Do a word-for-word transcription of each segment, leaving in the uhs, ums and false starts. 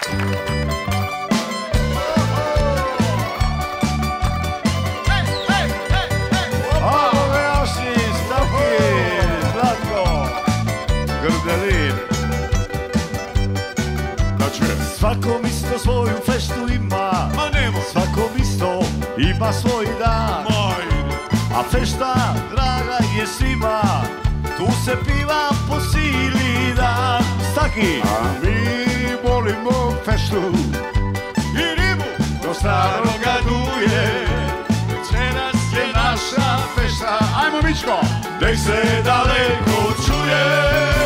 Svakom isto svoju feštu ima, Ma nemoj. svakom isto ima svoj dan. A fešta, draga, je svima, tu se piva po sili dan. Staki! A mi volimo feštu I ribu do staroga duje. večeras je naša Fešta, ajmo Mičko! nek se daleko čuje.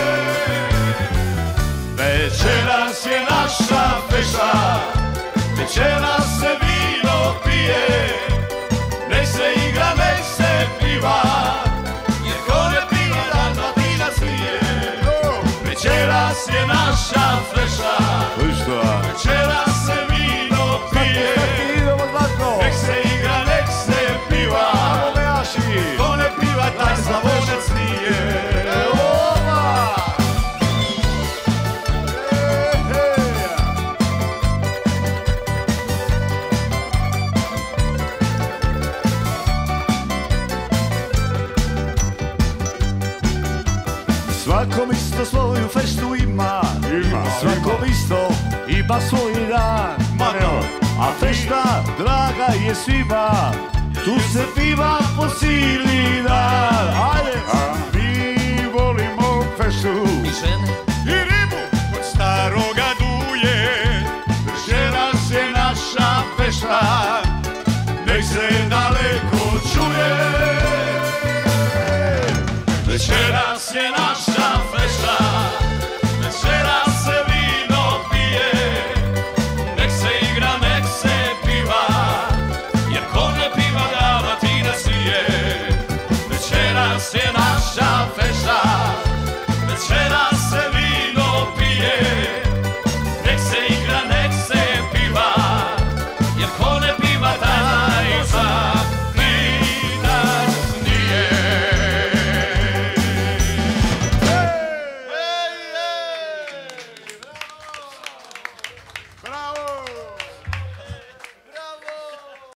Večeras je naša fešta, večeras se vino pije, nek se igra, nek se piva, jer ko ne piva dan batina slije. Večeras je naša fešta, Fešta! večeras se vino pije, Staki, idemo Zlatko! nek se igra, nek se piva, Ajmo Mejaši! ko ne piva taj Slavonac nije. Opa! Svakom isto svoju feštu ima, Ima, svakom isto ima svoj dan. A fešta, draga, je svima, tu se piva po sili dan. Ajde! A mi volimo feštu I ribu od staroga duje, večeras je naša fešta, nek se daleko čuje. Večeras je naša fešta, večeras se vino pije, nek se igra, nek se piva, jer ko ne piva da batina slije. Večeras je